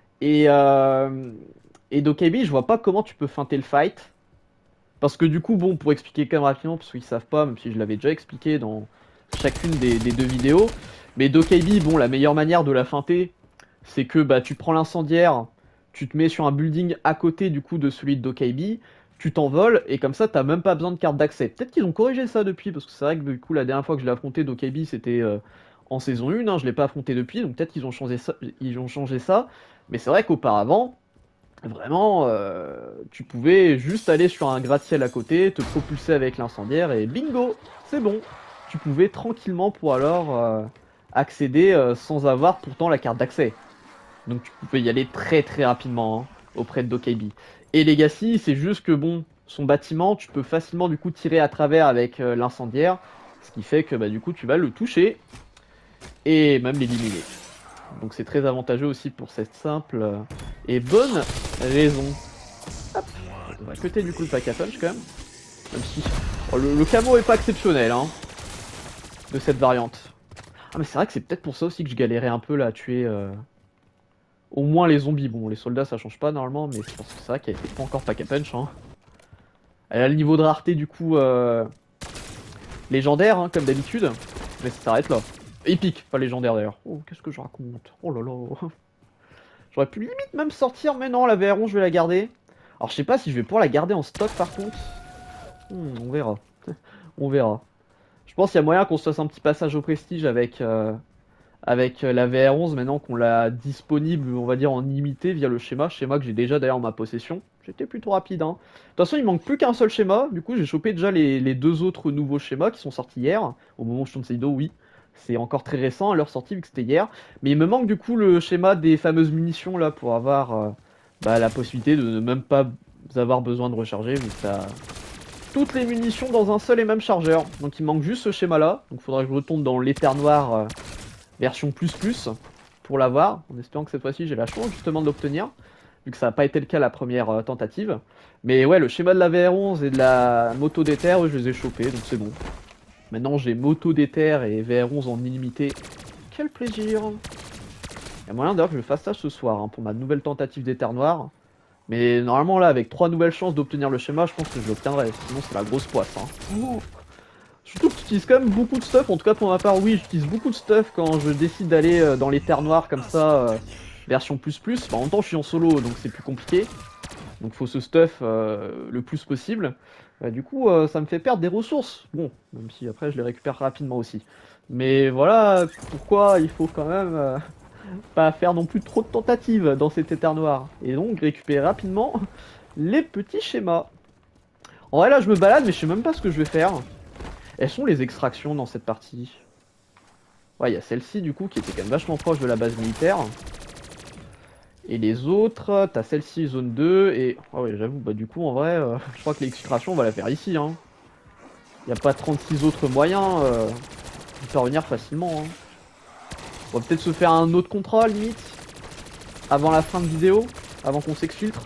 et Dokaibi je vois pas comment tu peux feinter le fight. Parce que du coup, bon, pour expliquer quand même rapidement, parce qu'ils savent pas, même si je l'avais déjà expliqué dans chacune des 2 vidéos, mais Dokaibi, bon, la meilleure manière de la feinter, c'est que bah tu prends l'incendiaire, tu te mets sur un building à côté du coup de celui de Dokaibi, tu t'envoles, et comme ça, t'as même pas besoin de carte d'accès. Peut-être qu'ils ont corrigé ça depuis, parce que c'est vrai que du coup, la dernière fois que je l'ai affronté, Dokaibi, c'était en saison 1, hein, je l'ai pas affronté depuis, donc peut-être qu'ils ont changé ça, mais c'est vrai qu'auparavant, vraiment, tu pouvais juste aller sur un gratte-ciel à côté, te propulser avec l'incendiaire et bingo, c'est bon. Tu pouvais tranquillement pour alors accéder sans avoir pourtant la carte d'accès. Donc tu pouvais y aller très très rapidement, hein, auprès de Dokaibi. Et Legacy, c'est juste que bon, son bâtiment, tu peux facilement du coup tirer à travers avec l'incendiaire, ce qui fait que bah du coup tu vas le toucher et même l'éliminer. Donc c'est très avantageux aussi pour cette simple et bonne raison. Hop. On va cuter du coup le pack à punch quand même. Même si le camo est pas exceptionnel, hein, de cette variante. Ah mais c'est vrai que c'est peut-être pour ça aussi que je galérais un peu là à tuer au moins les zombies. Bon les soldats ça change pas normalement, mais c'est parce que c'est vrai qu'elle était pas encore pack à punch, hein. Elle a le niveau de rareté du coup légendaire, hein, comme d'habitude. Mais ça s'arrête là. Épique, pas légendaire d'ailleurs. Oh qu'est-ce que je raconte. Oh là là. J'aurais pu limite même sortir, mais non, la VR11 je vais la garder. Alors je sais pas si je vais pouvoir la garder en stock par contre. On verra. On verra. Je pense qu'il y a moyen qu'on se fasse un petit passage au prestige avec la VR11 maintenant qu'on l'a disponible, on va dire en illimité via le schéma que j'ai déjà d'ailleurs en ma possession. J'étais plutôt rapide, hein. De toute façon il manque plus qu'un seul schéma, du coup j'ai chopé déjà les 2 autres nouveaux schémas qui sont sortis hier. Au moment où je tourne cette vidéo, oui. C'est encore très récent à leur sortie vu que c'était hier. Mais il me manque du coup le schéma des fameuses munitions là pour avoir la possibilité de ne même pas avoir besoin de recharger vu que ça toutes les munitions dans un seul et même chargeur. Donc il manque juste ce schéma là. Donc il faudra que je retourne dans l'éther noir version plus pour l'avoir, en espérant que cette fois-ci j'ai la chance justement de l'obtenir, vu que ça n'a pas été le cas la première tentative. Mais ouais, le schéma de la VR11 et de la moto d'éther, je les ai chopés, donc c'est bon. Maintenant j'ai moto d'éther et VR11 en illimité. Quel plaisir! Il y a moyen d'ailleurs que je fasse ça ce soir, hein, pour ma nouvelle tentative d'éther noir. Mais normalement là, avec 3 nouvelles chances d'obtenir le schéma, je pense que je l'obtiendrai, sinon c'est la grosse poisse. Hein. Ouh. Surtout que tu utilises quand même beaucoup de stuff, en tout cas pour ma part, oui, j'utilise beaucoup de stuff quand je décide d'aller dans les terres noires comme ça, version plus plus. Bah, en même temps, je suis en solo, donc c'est plus compliqué. Donc faut ce stuff le plus possible. Du coup, ça me fait perdre des ressources. Bon, même si après je les récupère rapidement aussi. Mais voilà pourquoi il faut quand même pas faire non plus trop de tentatives dans cet éther noir. Et donc récupérer rapidement les petits schémas. En vrai là je me balade mais je sais même pas ce que je vais faire. Elles sont les extractions dans cette partie. Ouais, il y a celle-ci du coup qui était quand même vachement proche de la base militaire. Et les autres, t'as celle-ci zone 2 et... Oh ouais j'avoue, bah du coup en vrai, je crois que l'extraction on va la faire ici. Hein. Il n'y a pas 36 autres moyens de faire venir facilement. Hein. On va peut-être se faire un autre contrat limite. Avant la fin de vidéo. Avant qu'on s'exfiltre.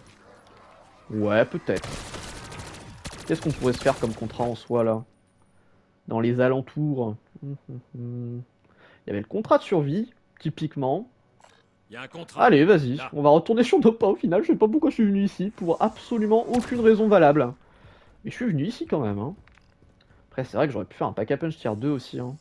Ouais peut-être. Qu'est-ce qu'on pourrait se faire comme contrat en soi là? Dans les alentours. Il y avait le contrat de survie, typiquement. Il y a un contrat. Allez, vas-y, on va retourner sur nos pas au final. Je sais pas pourquoi je suis venu ici, pour absolument aucune raison valable. Mais je suis venu ici quand même. Hein. Après, c'est vrai que j'aurais pu faire un pack à punch tier 2 aussi. Hein.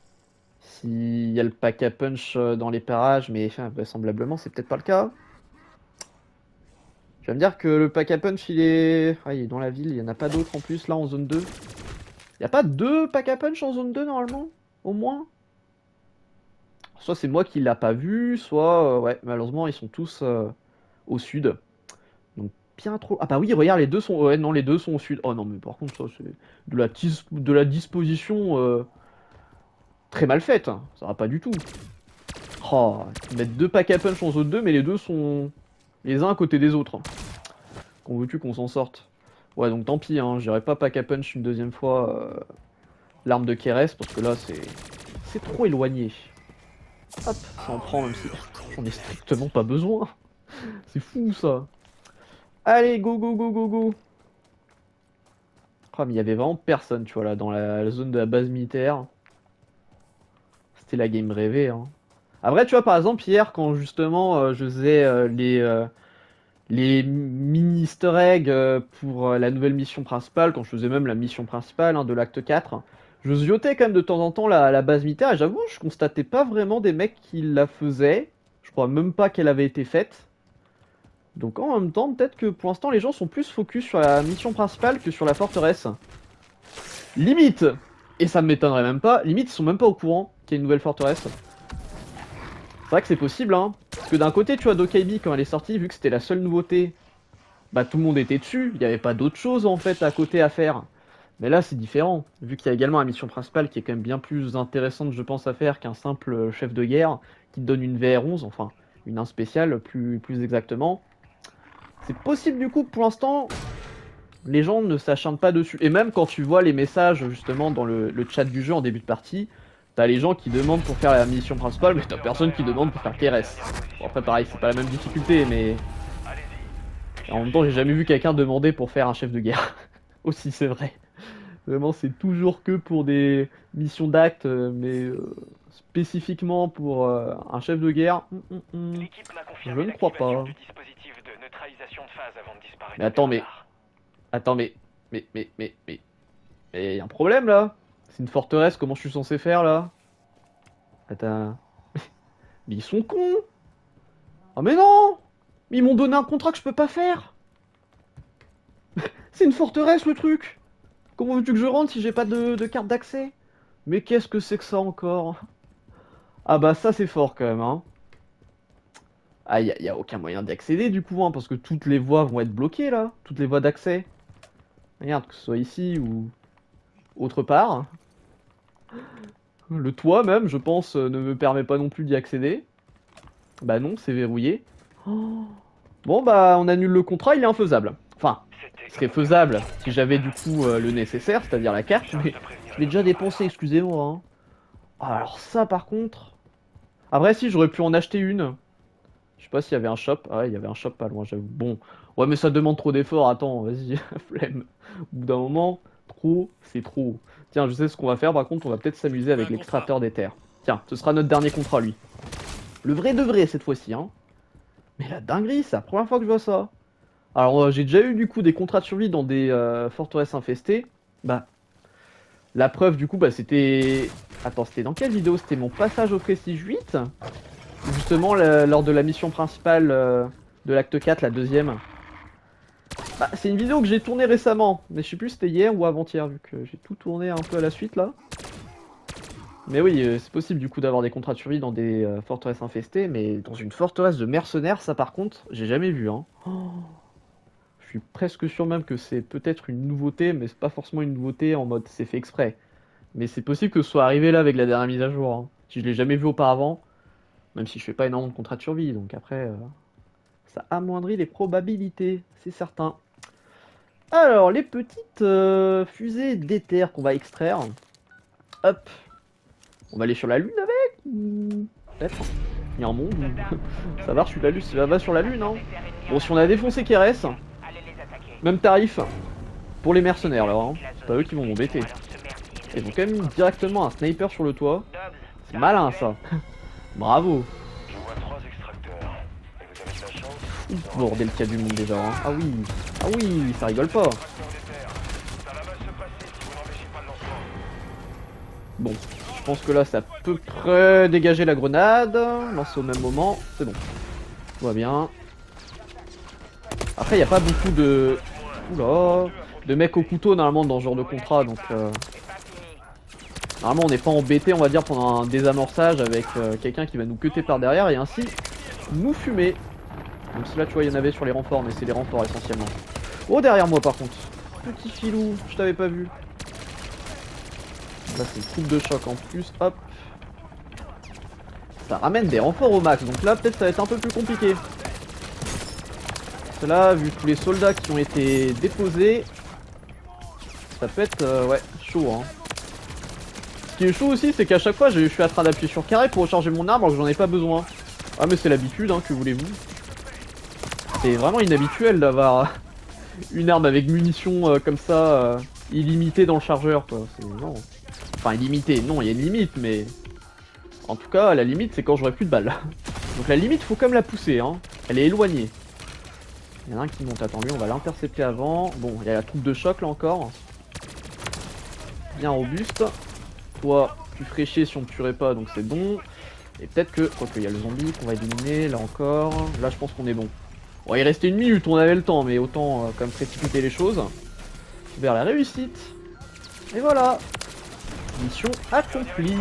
S'il y a le pack à punch dans les parages, mais enfin, vraisemblablement, c'est peut-être pas le cas. Tu vas me dire que le pack à punch, il est... Ah, il est dans la ville, il y en a pas d'autres en plus, là, en zone 2. Y a pas deux pack à punch en zone 2 normalement? Au moins? Soit c'est moi qui l'a pas vu, soit ouais, malheureusement ils sont tous au sud. Donc bien trop. Ah bah oui, regarde, les deux sont. Ouais, non, les deux sont au sud. Oh non, mais par contre, ça c'est de la disposition très mal faite. Hein. Ça va pas du tout. Oh, ils mettent deux pack à punch en zone 2, mais les deux sont les uns à côté des autres. Qu'on veux-tu qu'on s'en sorte? Ouais, donc tant pis, hein, j'irai pas pack à punch une deuxième fois l'arme de Keres, parce que là c'est trop éloigné. Hop, ça en prend même si j'en ai strictement pas besoin. C'est fou ça. Allez, go go go go go. Oh, mais il y avait vraiment personne, tu vois, là, dans la zone de la base militaire. C'était la game rêvée, hein. Après, tu vois, par exemple, hier, quand justement je faisais les mini easter eggs pour la nouvelle mission principale, quand je faisais même la mission principale hein, de l'acte 4, je ziotais quand même de temps en temps la base militaire, et j'avoue, je constatais pas vraiment des mecs qui la faisaient. Je crois même pas qu'elle avait été faite. Donc en même temps, peut-être que pour l'instant, les gens sont plus focus sur la mission principale que sur la forteresse. Limite, et ça me m'étonnerait même pas, limite, ils sont même pas au courant qu'il y a une nouvelle forteresse. C'est vrai que c'est possible, hein. Parce que d'un côté, tu vois, Dokaibi, quand elle est sortie, vu que c'était la seule nouveauté, bah tout le monde était dessus, il n'y avait pas d'autre chose en fait à côté à faire. Mais là, c'est différent, vu qu'il y a également la mission principale qui est quand même bien plus intéressante, je pense, à faire qu'un simple chef de guerre qui te donne une VR11, enfin, une 1 spéciale plus exactement. C'est possible du coup que pour l'instant, les gens ne s'acharnent pas dessus. Et même quand tu vois les messages justement dans le chat du jeu en début de partie, t'as les gens qui demandent pour faire la mission principale, mais t'as personne qui demande pour faire Keres. Bon après pareil, c'est pas la même difficulté, mais... En même temps, j'ai jamais vu quelqu'un demander pour faire un chef de guerre. Aussi, c'est vrai. Vraiment, c'est toujours que pour des missions d'acte, mais spécifiquement pour un chef de guerre, je ne crois pas. Mais attends, mais... Attends, mais y a un problème, là? C'est une forteresse, comment je suis censé faire, là? Attends... Mais ils sont cons! Oh mais non! Mais ils m'ont donné un contrat que je peux pas faire! C'est une forteresse, le truc! Comment veux-tu que je rentre si j'ai pas de carte d'accès? Mais qu'est-ce que c'est que ça encore? Ah bah ça c'est fort quand même, hein. Ah y a aucun moyen d'y accéder du coup, hein, parce que toutes les voies vont être bloquées là. Toutes les voies d'accès. Regarde, que ce soit ici ou autre part. Le toit même, je pense, ne me permet pas non plus d'y accéder. Bah non, c'est verrouillé. Oh. Bon bah on annule le contrat, il est infaisable. Enfin, ce serait faisable si j'avais du coup le nécessaire, c'est-à-dire la carte, mais je l'ai déjà dépensé, excusez-moi. Hein. Ah, alors ça par contre... Après, si, j'aurais pu en acheter une. Je sais pas s'il y avait un shop. Ah ouais, il y avait un shop pas loin, j'avoue. Bon, ouais, mais ça demande trop d'efforts. Attends, vas-y, flemme. Au bout d'un moment, trop, c'est trop. Tiens, je sais ce qu'on va faire. Par contre, on va peut-être s'amuser avec l'extracteur des terres. Tiens, ce sera notre dernier contrat, lui. Le vrai de vrai cette fois-ci, hein. Mais la dinguerie, c'est la première fois que je vois ça. Alors, j'ai déjà eu du coup des contrats de survie dans des forteresses infestées. Bah, la preuve du coup, bah c'était. Attends, c'était dans quelle vidéo? C'était mon passage au Prestige 8? Justement, lors de la mission principale de l'acte 4, la deuxième. Bah, c'est une vidéo que j'ai tournée récemment, mais je sais plus si c'était hier ou avant-hier, vu que j'ai tout tourné un peu à la suite là. Mais oui, c'est possible du coup d'avoir des contrats de survie dans des forteresses infestées, mais dans une forteresse de mercenaires, ça par contre, j'ai jamais vu, hein. Oh, je suis presque sûr même que c'est peut-être une nouveauté, mais c'est pas forcément une nouveauté en mode c'est fait exprès. Mais c'est possible que ce soit arrivé là avec la dernière mise à jour, hein. Si je l'ai jamais vu auparavant, même si je fais pas énormément de contrats de survie, donc après, ça amoindrit les probabilités, c'est certain. Alors, les petites fusées d'éther qu'on va extraire. Hop. On va aller sur la Lune avec ou... Peut-être. Il y a un monde où... Ça marche, sur la Lune, ça va sur la Lune, hein. Bon, si on a défoncé Keres, même tarif pour les mercenaires, là, hein. C'est pas eux qui vont m'embêter. Ils ont quand même mis directement un sniper sur le toit. C'est malin, ça. Bravo. Ouf, bordel qu'il y a du monde déjà, hein. Ah oui. Ah oui, ça rigole pas. Bon, je pense que là, c'est à peu près dégager la grenade. Lancer au même moment, c'est bon. Tout va bien. Après, il n'y a pas beaucoup de... Oula, de mecs au couteau, normalement, dans ce genre de contrat, donc... Normalement, on n'est pas embêté, on va dire, pendant un désamorçage avec quelqu'un qui va nous cuter par derrière et ainsi nous fumer. Même si là, tu vois, il y en avait sur les renforts, mais c'est les renforts essentiellement. Oh, derrière moi, par contre. Petit filou, je t'avais pas vu. Là, c'est une coupe de choc en plus, hop. Ça ramène des renforts au max, donc là, peut-être ça va être un peu plus compliqué. Parce que là, vu tous les soldats qui ont été déposés, ça peut être, ouais, chaud, hein. Ce qui est chaud aussi, c'est qu'à chaque fois, je suis en train d'appuyer sur carré pour recharger mon arme alors que j'en ai pas besoin. Ah, mais c'est l'habitude, hein, que voulez-vous. C'est vraiment inhabituel d'avoir une arme avec munitions comme ça, illimitée dans le chargeur, quoi. Non. Enfin, illimitée, non, il y a une limite, mais... En tout cas, la limite, c'est quand j'aurai plus de balles. Donc la limite, faut comme la pousser, hein. Elle est éloignée. Il y en a un qui monte, attends, lui, on va l'intercepter avant. Bon, il y a la troupe de choc, là, encore. Bien robuste. Toi, tu ferais chier si on ne tuerait pas, donc c'est bon. Et peut-être que... Quoique, il y a le zombie qu'on va éliminer, là encore. Là, je pense qu'on est bon. Bon, il restait une minute, on avait le temps, mais autant quand même précipiter les choses. Vers la réussite. Et voilà. Mission accomplie.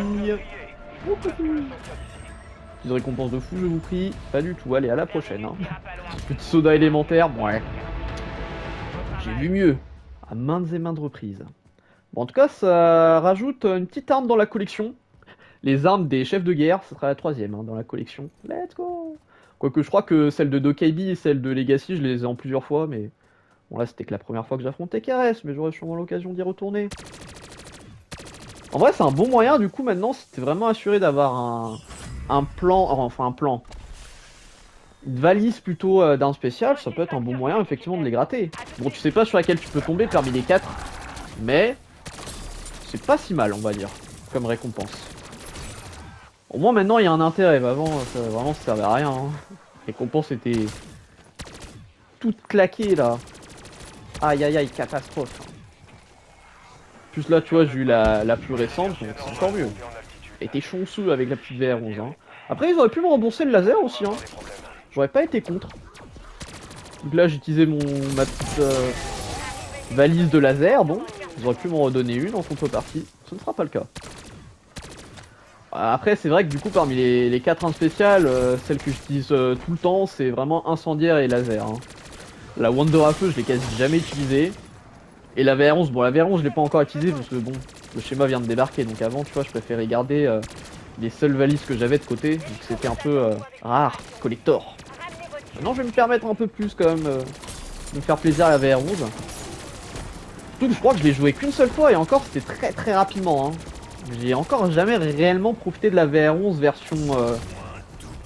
Petite récompense de fou, je vous prie. Pas du tout, allez, à la prochaine. Hein. Petit soda élémentaire, ouais. J'ai vu mieux. À maintes et maintes reprises. Bon, en tout cas, ça rajoute une petite arme dans la collection. Les armes des chefs de guerre, ce sera la troisième hein, dans la collection. Let's go. Quoique je crois que celle de Dokaibi et celle de Legacy, je les ai en plusieurs fois, mais... Bon là, c'était que la première fois que j'affrontais Keres, mais j'aurais sûrement l'occasion d'y retourner. En vrai, c'est un bon moyen, du coup, maintenant, si t'es vraiment assuré d'avoir un plan... Enfin, un plan. Une valise plutôt d'armes spéciales, ça peut être un bon moyen, effectivement, de les gratter. Bon, tu sais pas sur laquelle tu peux tomber parmi les 4, mais... C'est pas si mal, on va dire, comme récompense. Au moins maintenant il y a un intérêt, avant ça, vraiment ça servait à rien. Hein. Les récompenses étaient toutes claquées là. Aïe aïe aïe, catastrophe. Plus là tu vois j'ai eu la plus récente, donc c'est encore mieux. Elle était chanceux avec la petite VR11. Hein. Après ils auraient pu me rembourser le laser aussi. Hein. J'aurais pas été contre. Donc là j'ai utilisé ma petite valise de laser, bon. Ils auraient pu m'en redonner une en contrepartie. Ce ne sera pas le cas. Après c'est vrai que du coup parmi les 4 armes spéciales, celle que j'utilise tout le temps c'est vraiment incendiaire et laser. Hein. La Wonder à feu je l'ai quasi jamais utilisée. Et la VR11, bon la VR11 je l'ai pas encore utilisée parce que bon, le schéma vient de débarquer donc avant tu vois je préférais garder les seules valises que j'avais de côté. Donc c'était un peu rare, collector. Maintenant je vais me permettre un peu plus quand même de me faire plaisir à la VR11. Surtout que je crois que je l'ai joué qu'une seule fois et encore c'était très très rapidement. Hein. J'ai encore jamais réellement profité de la VR11 version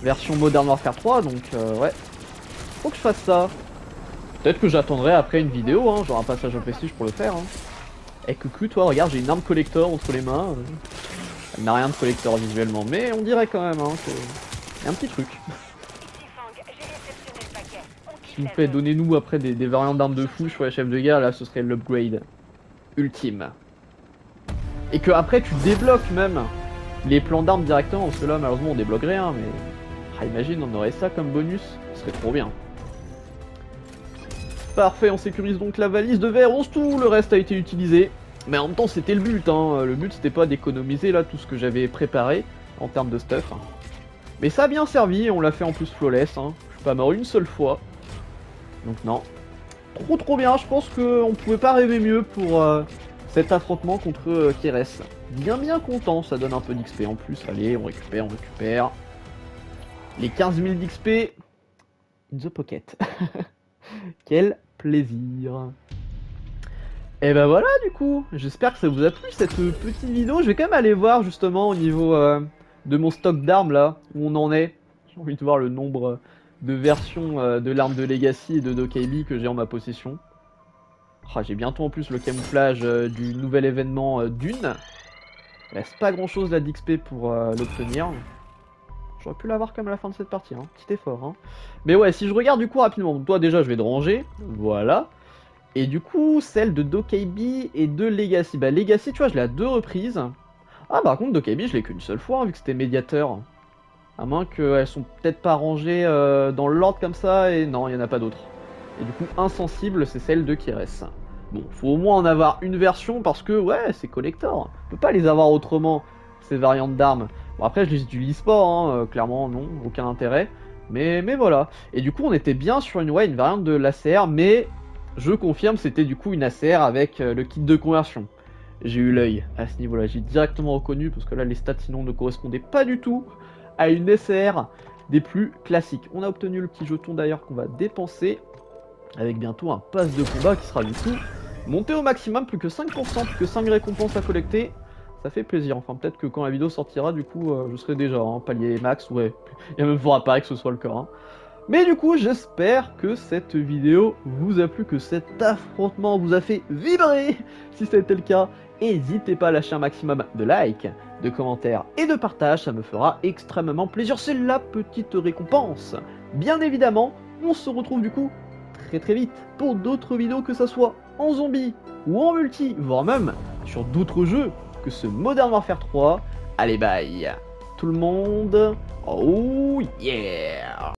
version Modern Warfare 3, donc ouais, faut que je fasse ça. Peut-être que j'attendrai après une vidéo, hein, genre un passage au prestige pour le faire. Hein. Eh coucou, toi, regarde, j'ai une arme collector entre les mains. Elle n'a rien de collector visuellement, mais on dirait quand même hein, qu'il y a un petit truc. S'il vous plaît, donnez-nous après des variantes d'armes de fou sur les chefs de guerre, là ce serait l'upgrade ultime. Et que après tu débloques même les plans d'armes directement, parce que là malheureusement on débloque rien, mais imagine on aurait ça comme bonus, ce serait trop bien. Parfait, on sécurise donc la valise de verre, tout le reste a été utilisé. Mais en même temps c'était le but, hein. Le but c'était pas d'économiser là tout ce que j'avais préparé en termes de stuff. Hein. Mais ça a bien servi, on l'a fait en plus flawless, hein. Je suis pas mort une seule fois. Donc non. Trop bien, je pense qu'on pouvait pas rêver mieux pour cet affrontement contre Keres. Bien content, ça donne un peu d'XP en plus. Allez, on récupère. Les 15 000 d'XP in the pocket. Quel plaisir. Et ben voilà du coup, j'espère que ça vous a plu cette petite vidéo. Je vais quand même aller voir justement au niveau de mon stock d'armes là, où on en est. J'ai envie de voir le nombre de versions de l'arme de Legacy et de Dokaibi que j'ai en ma possession. Oh, j'ai bientôt en plus le camouflage du nouvel événement Dune. Il reste pas grand chose là d'XP pour l'obtenir. J'aurais pu l'avoir comme à la fin de cette partie, hein. Petit effort. Hein. Mais ouais, si je regarde du coup rapidement, toi déjà je vais te ranger, voilà. Et du coup, celle de Dokaibi et de Legacy. Bah Legacy, tu vois, je l'ai à 2 reprises. Ah, par contre, Dokaibi, je l'ai qu'une seule fois, hein, vu que c'était médiateur. À moins qu'elles sont peut-être pas rangées dans l'ordre comme ça, et non, il n'y en a pas d'autres. Et du coup, insensible, c'est celle de Keres. Bon, faut au moins en avoir une version, parce que, ouais, c'est collector. On peut pas les avoir autrement, ces variantes d'armes. Bon, après, je les utilise pas, hein, clairement, non, aucun intérêt. Mais voilà. Et du coup, on était bien sur une variante de l'ACR, mais je confirme, c'était du coup une ACR avec le kit de conversion. J'ai eu l'œil à ce niveau-là, j'ai directement reconnu, parce que là, les stats sinon ne correspondaient pas du tout à une SR des plus classiques. On a obtenu le petit jeton d'ailleurs qu'on va dépenser, avec bientôt un pass de combat qui sera du coup monté au maximum, plus que 5%, plus que 5 récompenses à collecter. Ça fait plaisir, enfin peut-être que quand la vidéo sortira, du coup, je serai déjà en palier max, ouais, il ne me faudra pas que ce soit le cas. Hein. Mais du coup, j'espère que cette vidéo vous a plu, que cet affrontement vous a fait vibrer. Si ça a été le cas, n'hésitez pas à lâcher un maximum de likes, de commentaires et de partage, ça me fera extrêmement plaisir, c'est la petite récompense. Bien évidemment, on se retrouve du coup très vite pour d'autres vidéos, que ça soit en zombie ou en multi, voire même sur d'autres jeux que ce Modern Warfare 3. Allez bye tout le monde, oh yeah.